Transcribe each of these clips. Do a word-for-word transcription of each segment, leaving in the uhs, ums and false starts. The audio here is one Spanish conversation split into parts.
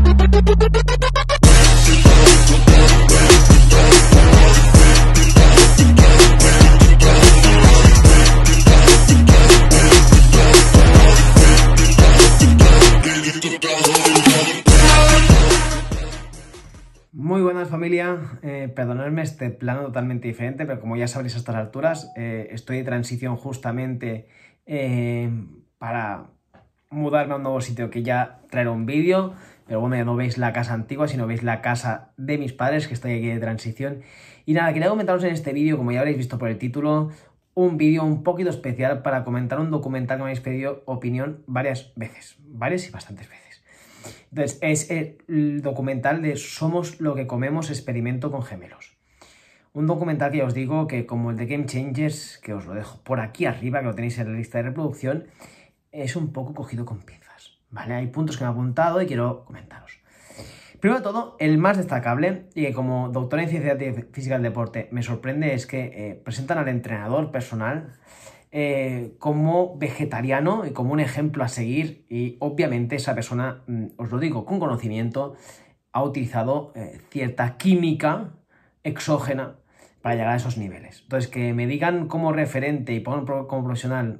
Muy buenas familia, eh, perdonadme este plano totalmente diferente, pero como ya sabréis a estas alturas, eh, estoy de transición justamente eh, para mudarme a un nuevo sitio que ya traeré un vídeo, pero bueno, ya no veis la casa antigua, sino veis la casa de mis padres, que estoy aquí de transición. Y nada, quería comentaros en este vídeo, como ya habréis visto por el título, un vídeo un poquito especial para comentar un documental que me habéis pedido opinión varias veces, varias y bastantes veces. Entonces, es el documental de Somos lo que comemos, experimento con gemelos. Un documental que ya os digo que, como el de Game Changers, que os lo dejo por aquí arriba, que lo tenéis en la lista de reproducción, es un poco cogido con pinzas, ¿vale? Hay puntos que me he apuntado y quiero comentaros. Primero de todo, el más destacable, y que como doctor en Ciencia Física del Deporte me sorprende, es que eh, presentan al entrenador personal Eh, como vegetariano y como un ejemplo a seguir, y obviamente esa persona, os lo digo con conocimiento, ha utilizado eh, cierta química exógena para llegar a esos niveles. Entonces, que me digan como referente y pongan como profesional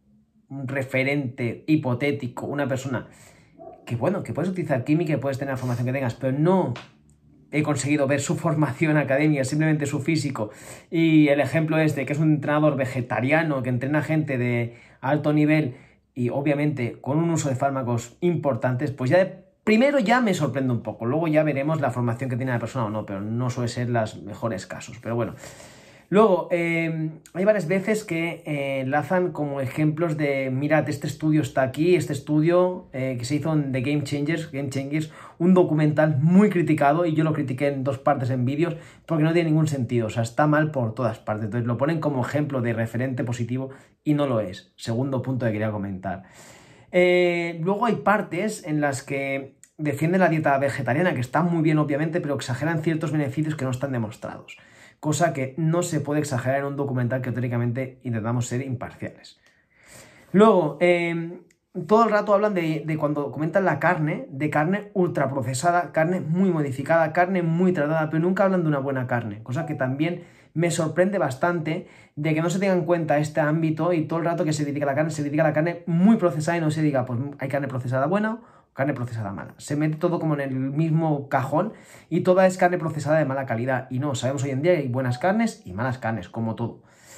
un referente hipotético, una persona que, bueno, que puedes utilizar química y puedes tener la formación que tengas, pero no he conseguido ver su formación académica, simplemente su físico, y el ejemplo este, que es un entrenador vegetariano que entrena gente de alto nivel y obviamente con un uso de fármacos importantes, pues ya de, primero ya me sorprende un poco, luego ya veremos la formación que tiene la persona o no, pero no suele ser los mejores casos, pero bueno. Luego, eh, hay varias veces que eh, enlazan como ejemplos de, mirad, este estudio está aquí, este estudio eh, que se hizo en The Game Changers, Game Changers, un documental muy criticado, y yo lo critiqué en dos partes en vídeos, porque no tiene ningún sentido, o sea, está mal por todas partes. Entonces lo ponen como ejemplo de referente positivo y no lo es. Segundo punto que quería comentar. Eh, luego hay partes en las que defienden la dieta vegetariana, que está muy bien obviamente, pero exageran ciertos beneficios que no están demostrados. Cosa que no se puede exagerar en un documental que teóricamente intentamos ser imparciales. Luego, eh, todo el rato hablan de, de cuando comentan la carne, de carne ultraprocesada, carne muy modificada, carne muy tratada, pero nunca hablan de una buena carne, cosa que también me sorprende bastante, de que no se tenga en cuenta este ámbito y todo el rato que se critica la carne, se critica la carne muy procesada y no se diga, pues hay carne procesada buena, carne procesada mala. Se mete todo como en el mismo cajón y toda es carne procesada de mala calidad. Y no, sabemos hoy en día que hay buenas carnes y malas carnes, como todo.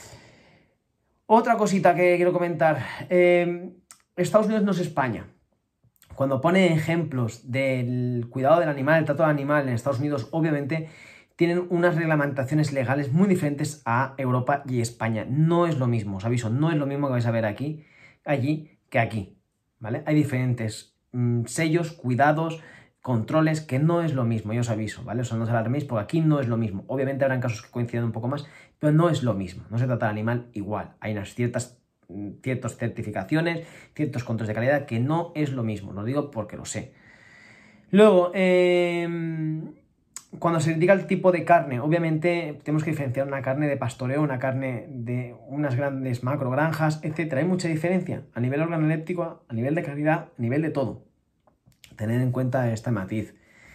Otra cosita que quiero comentar. Eh, Estados Unidos no es España. Cuando pone ejemplos del cuidado del animal, el trato del animal en Estados Unidos, obviamente tienen unas reglamentaciones legales muy diferentes a Europa y España. No es lo mismo, os aviso, no es lo mismo que vais a ver aquí, allí, que aquí, ¿vale? Hay diferentes sellos, cuidados, controles, que no es lo mismo, yo os aviso, ¿vale? O sea, no os alarméis porque aquí no es lo mismo. Obviamente habrán casos que coinciden un poco más, pero no es lo mismo, no se trata del animal igual. Hay unas ciertas, ciertas certificaciones, ciertos controles de calidad que no es lo mismo, lo digo porque lo sé. Luego, eh, cuando se critica el tipo de carne, obviamente tenemos que diferenciar una carne de pastoreo, una carne de unas grandes macrogranjas, etcétera. Hay mucha diferencia a nivel organoléptico, a nivel de calidad, a nivel de todo. Tened en cuenta este matiz.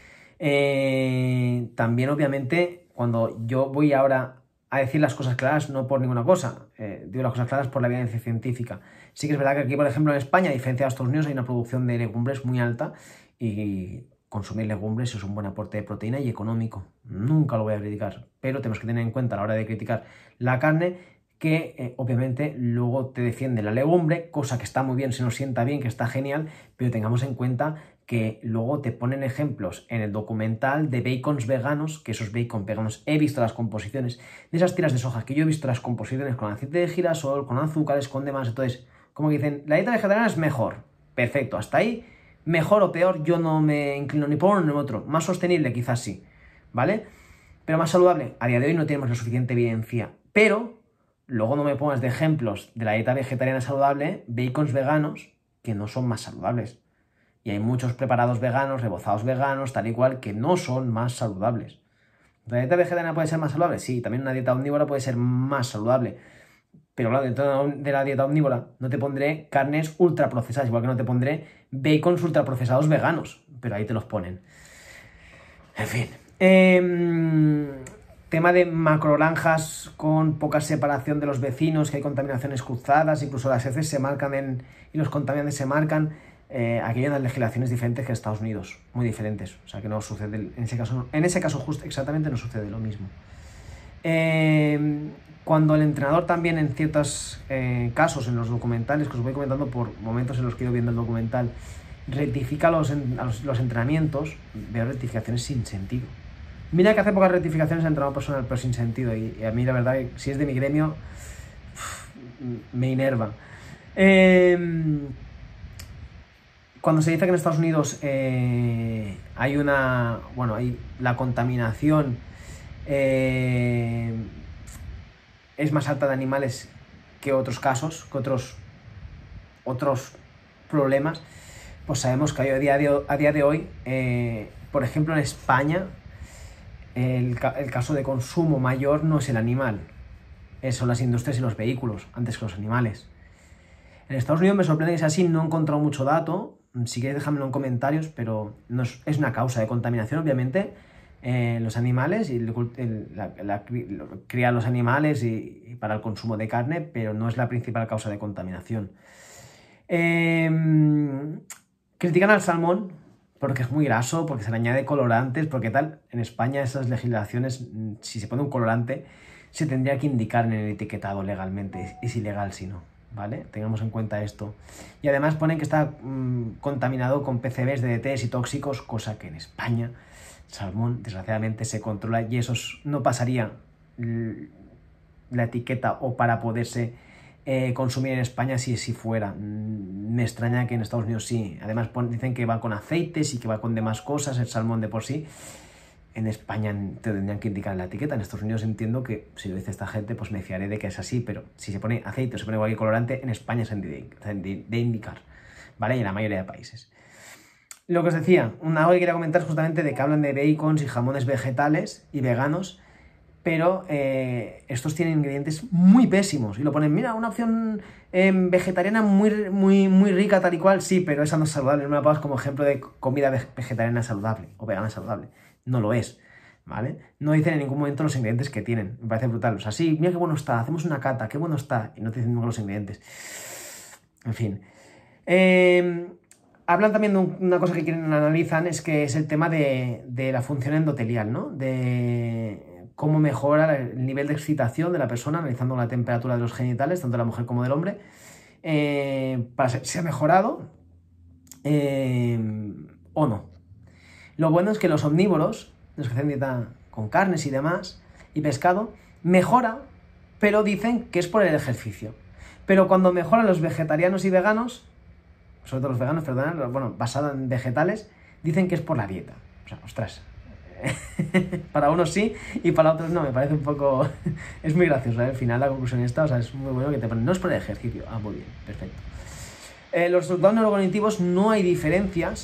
Eh, también, obviamente, cuando yo voy ahora a decir las cosas claras, no por ninguna cosa, eh, digo las cosas claras por la evidencia científica. Sí que es verdad que aquí, por ejemplo, en España, a diferencia de Estados Unidos, hay una producción de legumbres muy alta y consumir legumbres es un buen aporte de proteína y económico. Nunca lo voy a criticar, pero tenemos que tener en cuenta a la hora de criticar la carne que eh, obviamente luego te defiende la legumbre, cosa que está muy bien, se nos sienta bien, que está genial, pero tengamos en cuenta que luego te ponen ejemplos en el documental de bacons veganos, que esos bacon veganos, he visto las composiciones de esas tiras de soja, que yo he visto las composiciones con aceite de girasol, con azúcares, con demás. Entonces, como que dicen, la dieta vegetariana es mejor, perfecto, hasta ahí, mejor o peor, yo no me inclino ni por uno ni por otro, más sostenible quizás sí, ¿vale? Pero más saludable, a día de hoy no tenemos la suficiente evidencia, pero luego no me pongas de ejemplos de la dieta vegetariana saludable, bacons veganos, que no son más saludables. Y hay muchos preparados veganos, rebozados veganos, tal y cual, que no son más saludables. ¿La dieta vegetariana puede ser más saludable? Sí, también una dieta omnívora puede ser más saludable. Pero claro, dentro de la dieta omnívora no te pondré carnes ultraprocesadas, igual que no te pondré bacons ultraprocesados veganos, pero ahí te los ponen. En fin. Eh, tema de macroranjas con poca separación de los vecinos, que hay contaminaciones cruzadas, incluso las heces se marcan en, y los contaminantes se marcan. Eh, aquí hay unas legislaciones diferentes que Estados Unidos, muy diferentes. O sea que no sucede, en ese caso, en ese caso justo exactamente no sucede lo mismo. Eh, cuando el entrenador también en ciertos eh, casos, en los documentales, que os voy comentando por momentos en los que he ido viendo el documental, rectifica los, los, los entrenamientos, veo rectificaciones sin sentido. Mira que hace pocas rectificaciones de entrenador personal, pero sin sentido, y, y a mí la verdad, si es de mi gremio, me enerva. Eh, cuando se dice que en Estados Unidos eh, hay una, bueno, hay la contaminación eh, es más alta de animales que otros casos, que otros, otros problemas, pues sabemos que a día de, a día de hoy, eh, por ejemplo en España, el, el caso de consumo mayor no es el animal, son las industrias y los vehículos, antes que los animales. En Estados Unidos me sorprende que sea así, no he encontrado mucho dato, si queréis dejármelo en comentarios, pero no es, es una causa de contaminación, obviamente, eh, los animales y el, el, la, la, cría los animales y, y para el consumo de carne, pero no es la principal causa de contaminación. Eh, critican al salmón porque es muy graso, porque se le añade colorantes, porque tal. En España esas legislaciones, si se pone un colorante, se tendría que indicar en el etiquetado legalmente, es ilegal si no, ¿vale? Tengamos en cuenta esto. Y además ponen que está mmm, contaminado con P C Bs, D D Ts y tóxicos, cosa que en España salmón desgraciadamente se controla y eso no pasaría la etiqueta o para poderse eh, consumir en España si, si fuera. Me extraña que en Estados Unidos sí. Además dicen que va con aceites y que va con demás cosas el salmón de por sí. En España te tendrían que indicar en la etiqueta. En Estados Unidos entiendo que si lo dice esta gente pues me fiaré de que es así, pero si se pone aceite o se pone cualquier colorante en España se debe de indicar, ¿vale? Y en la mayoría de países. Lo que os decía, una cosa que quería comentar es justamente de que hablan de bacons y jamones vegetales y veganos, pero eh, estos tienen ingredientes muy pésimos y lo ponen, mira, una opción eh, vegetariana muy, muy, muy rica tal y cual, sí, pero esa no es saludable, no me la pongas como ejemplo de comida vegetariana saludable o vegana saludable, no lo es, ¿vale? No dicen en ningún momento los ingredientes que tienen, me parece brutal, o sea, sí, mira qué bueno está, hacemos una cata, qué bueno está, y no te dicen nunca los ingredientes, en fin. Eh... Hablan también de una cosa que quieren analizan, es que es el tema de, de la función endotelial, ¿no? De cómo mejora el nivel de excitación de la persona, analizando la temperatura de los genitales, tanto de la mujer como del hombre, eh, para ser si ha mejorado eh, o no. Lo bueno es que los omnívoros, los que hacen dieta con carnes y demás, y pescado, mejora, pero dicen que es por el ejercicio. Pero cuando mejoran los vegetarianos y veganos, sobre todo los veganos, perdón, bueno, basado en vegetales, dicen que es por la dieta. O sea, ostras, para unos sí y para otros no, me parece un poco... es muy gracioso, ¿eh? Al final la conclusión esta, o sea, es muy bueno que te ponen, no es por el ejercicio. Ah, muy bien, perfecto. Eh, los resultados neurocognitivos no hay diferencias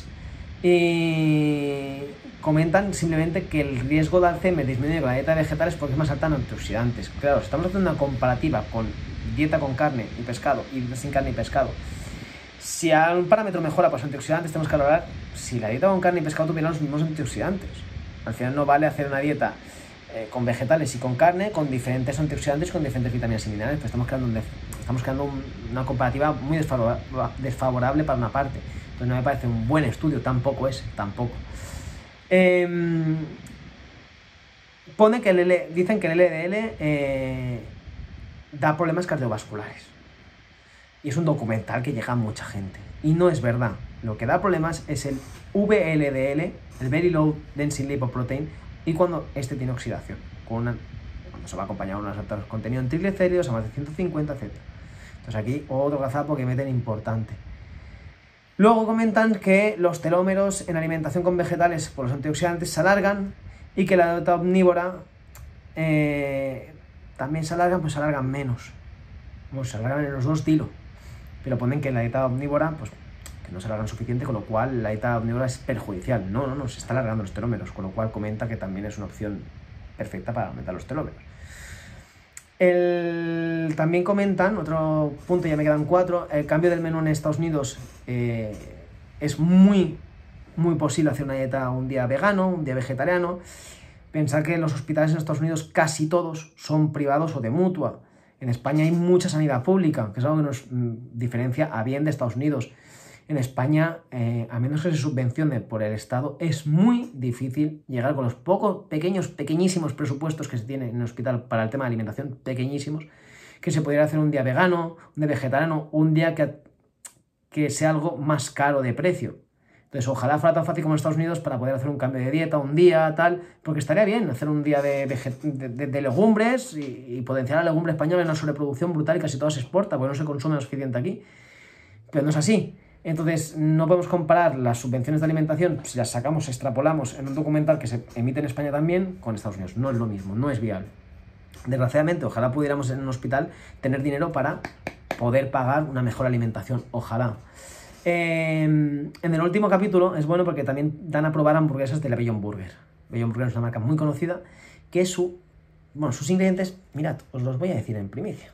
y comentan simplemente que el riesgo de Alzheimer disminuye con la dieta de vegetales porque es más alta en antioxidantes. Claro, estamos haciendo una comparativa con dieta con carne y pescado y dieta sin carne y pescado. Si a un parámetro mejora por los antioxidantes, tenemos que valorar si la dieta con carne y pescado tuviera los mismos antioxidantes. Al final no vale hacer una dieta eh, con vegetales y con carne, con diferentes antioxidantes, con diferentes vitaminas y minerales, pues estamos creando, un, estamos creando un, una comparativa muy desfavorable, desfavorable para una parte. Entonces no me parece un buen estudio, tampoco es, tampoco. Eh, pone que el L, dicen que el L D L eh, da problemas cardiovasculares. Y es un documental que llega a mucha gente. Y no es verdad. Lo que da problemas es el V L D L, el Very Low Density Lipoprotein, y cuando este tiene oxidación, con una, cuando se va acompañado de unos altos contenidos en triglicéridos, a más de ciento cincuenta, etcétera. Entonces aquí otro gazapo que meten importante. Luego comentan que los telómeros en alimentación con vegetales por los antioxidantes se alargan y que la dieta omnívora eh, también se alargan, pues se alargan menos. Bueno, se alargan en los dos tilos. Pero ponen que la dieta omnívora, pues que no se alargan suficiente, con lo cual la dieta omnívora es perjudicial. No, no, no, se está alargando los telómeros, con lo cual comenta que también es una opción perfecta para aumentar los telómeros. El... También comentan, otro punto, ya me quedan cuatro, el cambio del menú en Estados Unidos eh, es muy, muy posible hacer una dieta un día vegano, un día vegetariano. Pensar que los hospitales en Estados Unidos casi todos son privados o de mutua. En España hay mucha sanidad pública, que es algo que nos mm, diferencia a bien de Estados Unidos. En España, eh, a menos que se subvencione por el Estado, es muy difícil llegar con los pocos, pequeños, pequeñísimos presupuestos que se tienen en el hospital para el tema de alimentación, pequeñísimos, que se pudiera hacer un día vegano, un día vegetariano, un día que, que sea algo más caro de precio. Entonces, ojalá fuera tan fácil como en Estados Unidos para poder hacer un cambio de dieta, un día, tal, porque estaría bien hacer un día de, de, de, de legumbres y, y potenciar la legumbre española en una sobreproducción brutal y casi todo se exporta, porque no se consume lo suficiente aquí. Pero no es así. Entonces, no podemos comparar las subvenciones de alimentación, si las sacamos, extrapolamos en un documental que se emite en España también, con Estados Unidos. No es lo mismo, no es viable. Desgraciadamente, ojalá pudiéramos en un hospital tener dinero para poder pagar una mejor alimentación. Ojalá. Eh, en el último capítulo es bueno porque también dan a probar hamburguesas de la Beyond Burger. Beyond Burger es una marca muy conocida que su, bueno, sus ingredientes, mirad, os los voy a decir en primicia.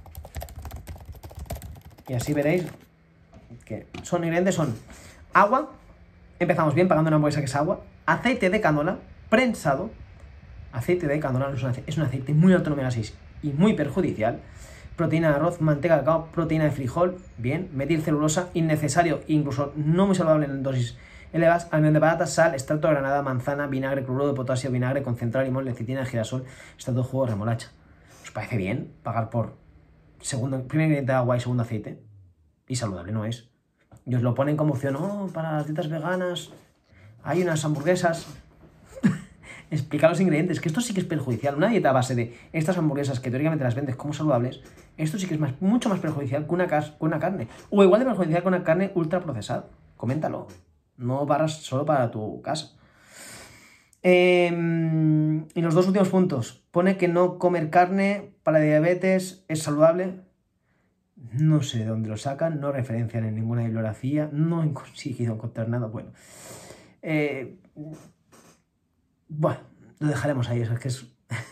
Y así veréis que son ingredientes, son agua, empezamos bien pagando una hamburguesa que es agua, aceite de canola prensado, aceite de canola no es un aceite, es un aceite muy alto en omega seis y muy perjudicial, proteína de arroz, manteca de cacao, proteína de frijol, bien, metilcelulosa, innecesario, incluso no muy saludable en dosis elevadas, almidón de patata, sal, extracto de granada, manzana, vinagre, cloruro de potasio, vinagre, concentrado de limón, lecitina de girasol, extracto de jugo de remolacha. ¿Os parece bien pagar por segundo, primer ingrediente de agua y segundo aceite? Y saludable no es. Y os lo ponen como opción, oh, para las dietas veganas hay unas hamburguesas. Explica los ingredientes, que esto sí que es perjudicial. Una dieta a base de estas hamburguesas que teóricamente las vendes como saludables, esto sí que es más, mucho más perjudicial que una, que una carne. O igual de perjudicial que una carne ultra procesada. Coméntalo. No barras solo para tu casa. Eh, y los dos últimos puntos. Pone que no comer carne para diabetes es saludable. No sé de dónde lo sacan, no referencian en ninguna bibliografía, no he conseguido encontrar nada. Bueno, eh, bueno, lo dejaremos ahí, eso es que es...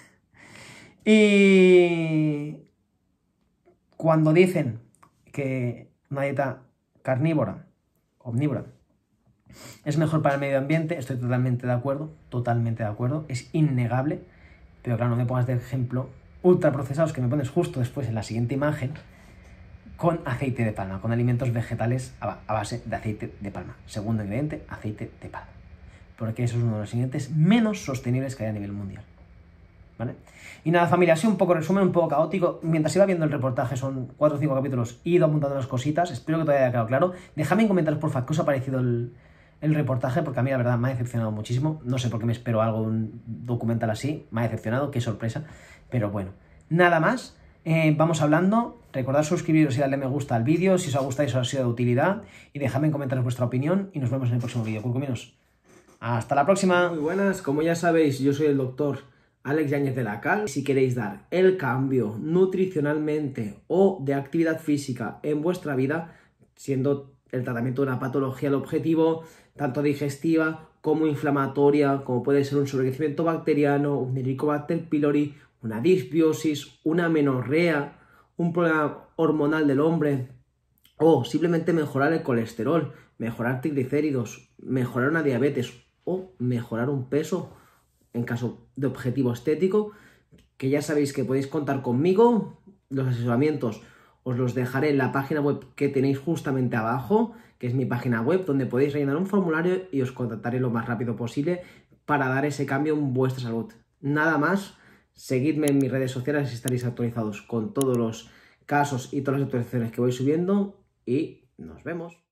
Y cuando dicen que una dieta carnívora, omnívora, es mejor para el medio ambiente, estoy totalmente de acuerdo, totalmente de acuerdo, es innegable, pero claro, no me pongas de ejemplo ultraprocesados que me pones justo después en la siguiente imagen, con aceite de palma, con alimentos vegetales a base de aceite de palma. Segundo ingrediente, aceite de palma. Porque eso es uno de los ingredientes menos sostenibles que hay a nivel mundial. ¿Vale? Y nada, familia, así un poco resumen, un poco caótico. Mientras iba viendo el reportaje, son cuatro o cinco capítulos, he ido apuntando las cositas. Espero que todavía haya quedado claro. Dejadme en comentarios, porfa, qué os ha parecido el, el reportaje, porque a mí la verdad me ha decepcionado muchísimo. No sé por qué me espero algo de un documental así. Me ha decepcionado, qué sorpresa. Pero bueno, nada más. Eh, vamos hablando. Recordad suscribiros y darle me gusta al vídeo si os ha gustado y os ha sido de utilidad. Y dejadme en comentarios vuestra opinión. Y nos vemos en el próximo vídeo. Curcuminos, hasta la próxima. Muy buenas, como ya sabéis, yo soy el doctor Alex Yáñez de la Cal. Si queréis dar el cambio nutricionalmente o de actividad física en vuestra vida, siendo el tratamiento de una patología el objetivo, tanto digestiva como inflamatoria, como puede ser un sobrecrecimiento bacteriano, un Helicobacter pylori, una disbiosis, una amenorrea, un problema hormonal del hombre, o simplemente mejorar el colesterol, mejorar triglicéridos, mejorar una diabetes o mejorar un peso en caso de objetivo estético, que ya sabéis que podéis contar conmigo. Los asesoramientos os los dejaré en la página web que tenéis justamente abajo, que es mi página web, donde podéis rellenar un formulario y os contactaré lo más rápido posible para dar ese cambio en vuestra salud. Nada más, seguidme en mis redes sociales si estaréis actualizados con todos los casos y todas las actualizaciones que voy subiendo y nos vemos.